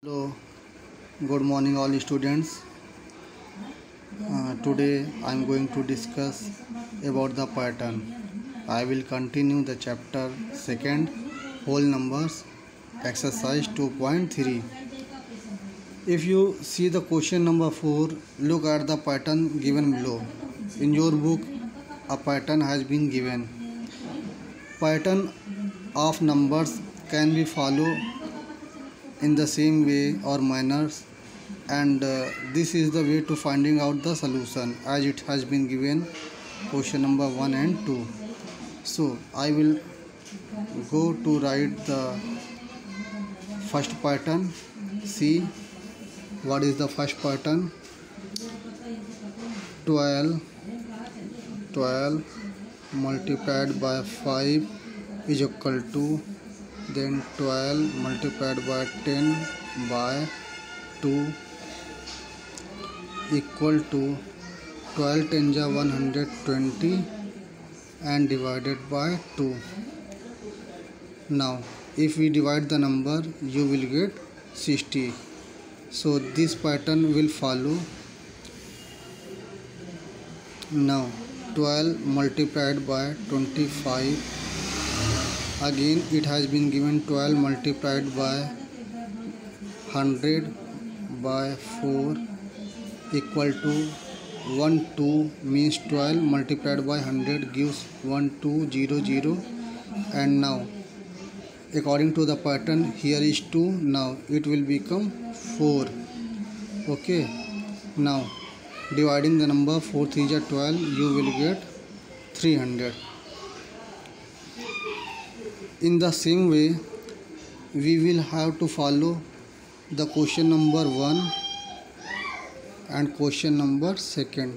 Hello, good morning all students. Today I am going to discuss about the pattern. I will continue the chapter second, whole numbers, exercise 2.3. If you see the question number 4, look at the pattern given below. In your book, a pattern has been given. Pattern of numbers can be followed in the same way or manners, and this is the way to finding out the solution as it has been given question number 1 and 2. So I will go to write the first pattern. See what is the first pattern. 12 multiplied by 5 is equal to, then 12 multiplied by 10 by 2 equal to 12 10 ja 120 and divided by 2. Now if we divide the number, you will get 60. So this pattern will follow. Now 12 multiplied by 25, again it has been given 12 multiplied by 100 by 4 equal to 12, means 12 multiplied by 100 gives 1200. And now according to the pattern, here is 2, now it will become 4. Okay, now dividing the number 4 3 ja 12, you will get 300. In the same way, we will have to follow the question number 1 and question number 2.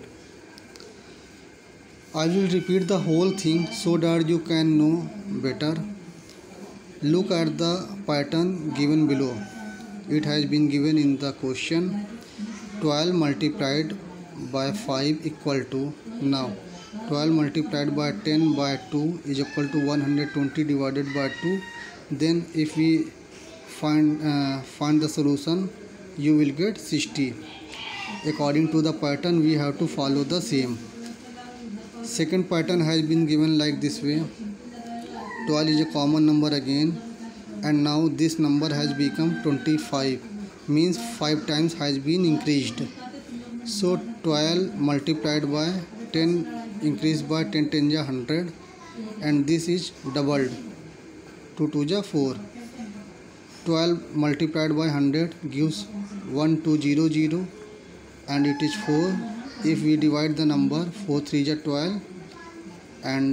I will repeat the whole thing so that you can know better. Look at the pattern given below. It has been given in the question. 12 multiplied by 5 equal to, now 12 multiplied by 10 by 2 is equal to 120 divided by 2. Then if we find the solution, you will get 60. According to the pattern, we have to follow the same. Second pattern has been given like this way. 12 is a common number again, and now this number has become 25, means 5 times has been increased. So 12 multiplied by 10 increased by 10 10 ja 100, and this is doubled, 2 2 ja 4. 12 multiplied by 100 gives 1200 and it is 4. If we divide the number, 4 3 ja 12 and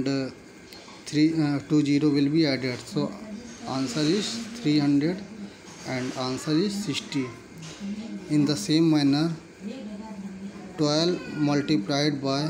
20 will be added, so answer is 300 and answer is 60. In the same manner, 12 multiplied by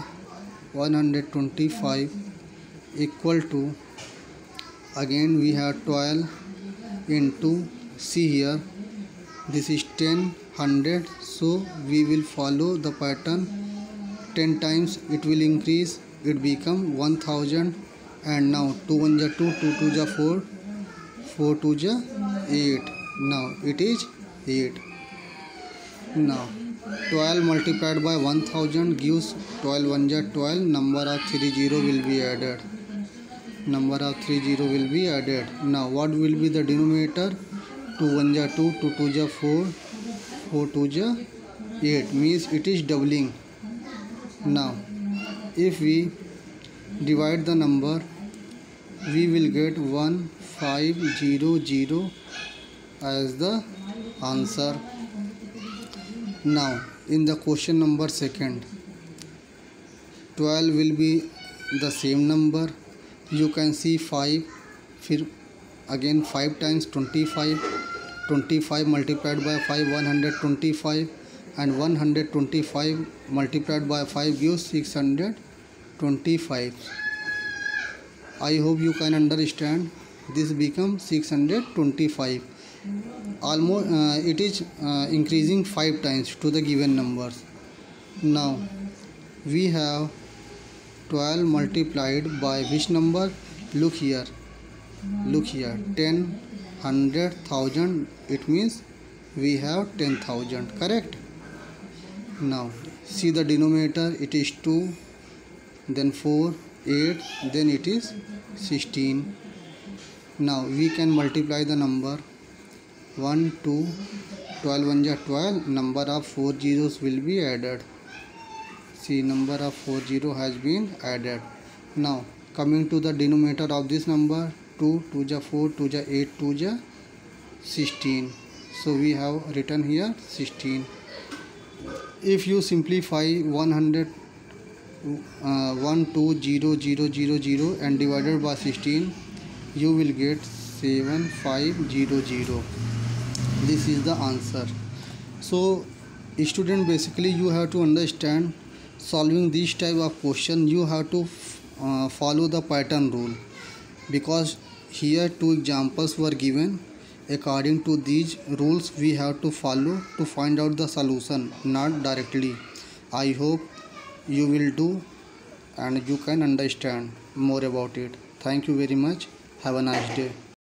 125 equal to, again we have 12 into, see here, this is 10 100, so we will follow the pattern. 10 times it will increase, it become 1000, and now 2 1 ja 2, 2 2 ja 4, 4 2 ja 8, now it is 8. Now 12 multiplied by 1000 gives 12 1 ja 12, number of 30 will be added. Number of 30 will be added. Now what will be the denominator? 2 1 ja 2, 2 2 ja 4, 4 2 ja 8, means it is doubling. Now if we divide the number, we will get 1500 as the answer. Now in the question number 2, 12 will be the same number. You can see 5, again 5 times 25, 25 multiplied by 5 125, and 125 multiplied by 5 gives 625. I hope you can understand. This becomes 625. Almost it is increasing 5 times to the given numbers. Now we have 12 multiplied by which number? Look here, 10 100 1000, it means we have 10,000. Correct? Now see the denominator, it is 2, then 4, 8, then it is 16. Now we can multiply the number 1, 2, 12 1 12. Number of 4 zeros will be added. See, number of 4 zero has been added. Now coming to the denominator of this number, 2 2 4, 2 8, 2 16. So we have written here 16. If you simplify 120,000 and divided by 16, you will get 7500. This is the answer. So student, basically you have to understand, solving this type of question you have to follow the pattern rule, because here two examples were given. According to these rules we have to follow to find out the solution, not directly. I hope you will do and you can understand more about it. Thank you very much. Have a nice day.